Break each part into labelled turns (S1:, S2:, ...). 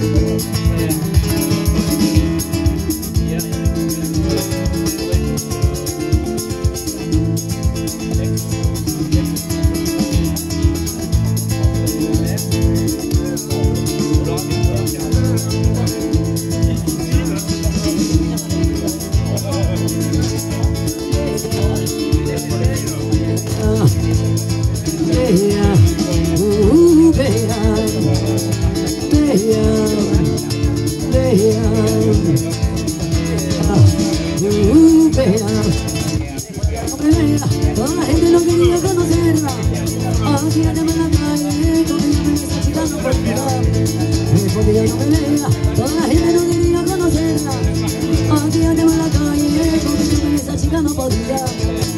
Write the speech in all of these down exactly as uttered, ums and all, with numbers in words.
S1: Toda la gente no quería conocerla. Aquí en la calle, con esa chica no podía. Porque yo no me veía. Toda la gente no quería conocerla. Aquí en la calle, con esa chica no podía.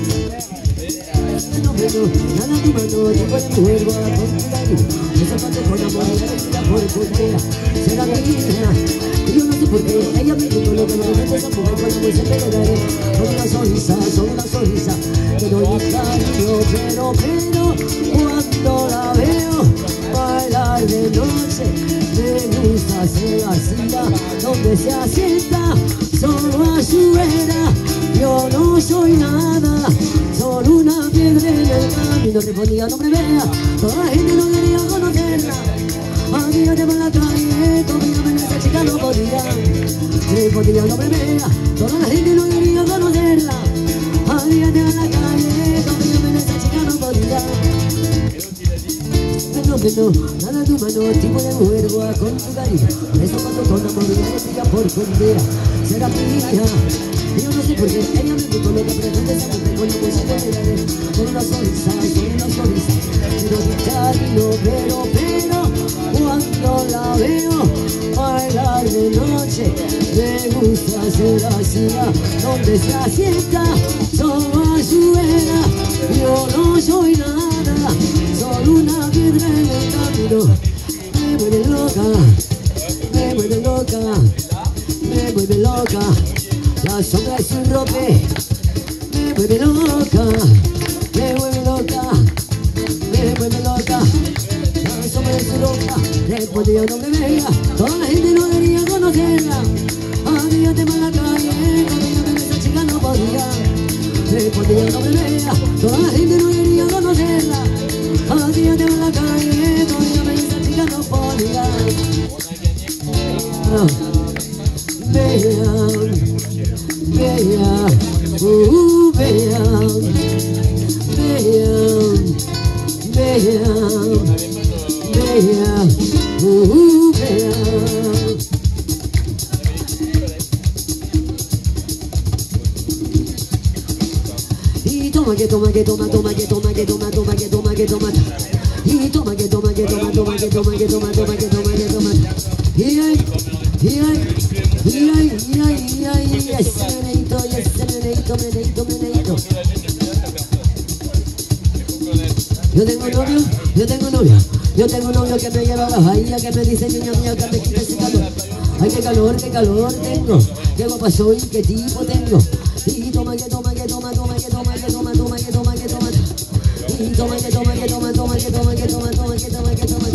S1: No veo nada tu mano, tipo de mujer guapa con tu cariño. Esa parte con amor, la vestida por cortea. Será mi hija. Yo no sé por qué, ella me dijo lo que me dice esa mujer cuando me se pegaré. Con una sonrisa, con una sonrisa, te doy mi cariño, pero, pero, cuando la veo bailar de noche, me gusta hacer así, donde se asienta, solo a su vera. Yo no soy nada, solo una piedra en el camino. Respondía, no me vea, toda la gente no quería conocerla. Aquí yo llevo en la calle, conmigo esa chica no podía. Respondía, no me vea, toda la gente no quería conocerla. Aquí yo llevo en la calle, conmigo esa chica no podía. No, no, nada tu mano, tipo de mujer guapa con tu cariño. Eso cuando con amor y alegría por condena. Será mi hija. Yo no sé por qué, ella me gustó lo que pretende esa mujer cuando me se pegaré. Con una sonrisa, con una sonrisa, quiero mi cariño, pero, pero, cuando la veo bailar de noche, me gusta hacer así, donde se asienta, solo a su vera. Yo no soy nada, solo una piedra en el camino. Me vuelve loca, me vuelve loca, me vuelve loca. La sombra es un rope, me vuelve loca, me vuelve loca, me vuelve loca. La sombra es un rope, después yo no me veía, toda la gente no quería conocerla. Aquí yo te en la calle, cuando esa chica no podía. Después yo no me veía, toda la gente no quería conocerla. Aquí yo te en la calle, cuando esa chica no podía. Vean. Vean, uh, vean, vean, vean, vean, uh, vean. Y toma que toma que toma, toma que toma que toma, toma que toma que toma. Y toma que toma que toma, toma que toma que toma, toma que toma que toma. Y ay, y ay. Y ay, y ay, y ay, y ese meneito, y ese meneito, meneito, meneito. Yo tengo novio, yo tengo novia, yo tengo novio que me lleva a la bahía, que me dice niña mía que me quita ese calor. Ay, qué calor, qué calor tengo, qué guapa soy, qué tipo tengo. Y toma que toma que toma, toma que toma que toma, toma que toma que toma. Y toma que toma que toma, toma que toma que toma, toma que toma que toma.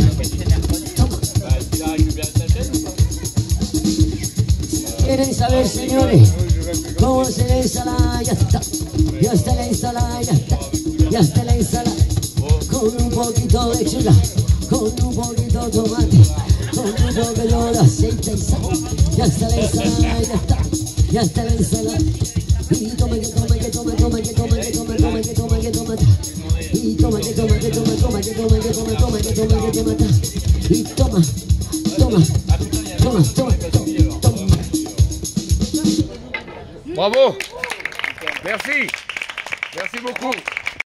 S1: ¿Quieren saber, señores, cómo se la ensalada? Ya está, ya está la ensalada, ya está, ya está la ensalada. Con un poquito de lechuga, con un poquito de tomate, con un poquito de aceite y sal. Ya está la ensalada, ya está, ya está la ensalada. Y toma que toma que toma, toma que toma que toma, toma que toma que toma. Y toma que toma que toma, toma que toma que toma, toma que toma que toma. Y toma, toma, toma, toma, toma.
S2: Bravo, merci, merci beaucoup.